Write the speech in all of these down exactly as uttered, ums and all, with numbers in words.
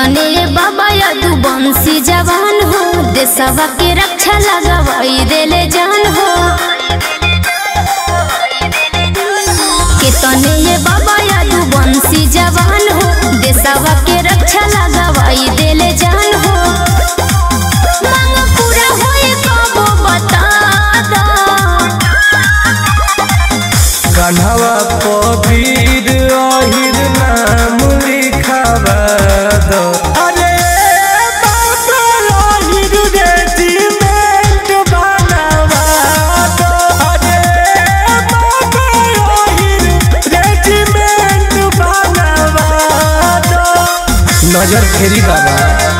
तने बाबा यादू बंसी जवान हो देशवा के रक्षा लगावाई देले जान हो के तने ये बाबा यादू बंसी जवान हो देशवा के रक्षा लगावाई देले जान हो मांग पूरा होए कबो बता दा कान्हावा पबीर अहिर नाम लिखावा दो। अरे बाबा अहिर रेजिमेंट बनावा दो। अरे बाबा अहिर रेजिमेंट बनावा दो। नजर फेरी बाबा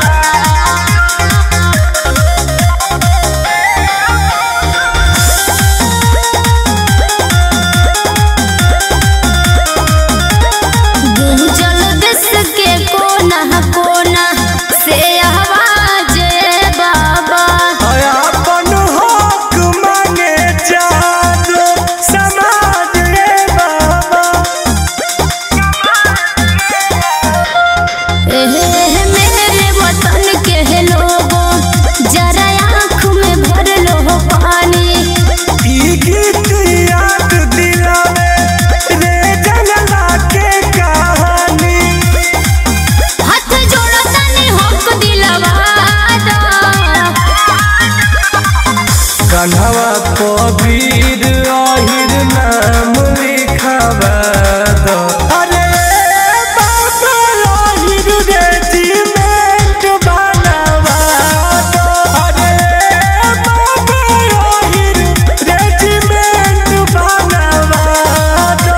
कान्हावा पबीर अहिर नाम लिखावा दो। अरे बाबा अहिर रेजिमेंट बनावा दो। अरे बाबा अहिर रेजिमेंट बनावा दो।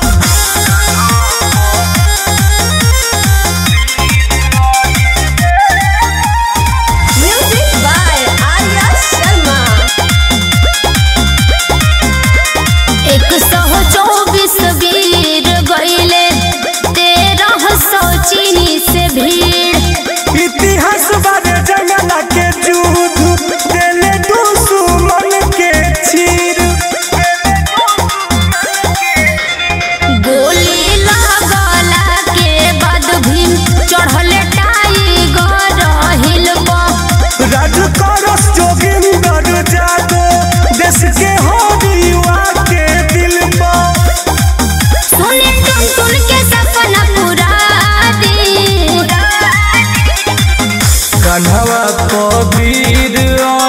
Music by Arya Sharma. एक सौ चौबीस वीर गईले तेरह सौ चीनी से भीड़ इतिहास बारे जंगला के युद्ध देले दुश्मन के चीर गोली लागला के बाद भीम चढ़ले टाइगर हिल राज करस जोगिंदर जादो देश के युवा के दिल सुने तुम तुम के सपना पूरा दी कान्हावा पबीर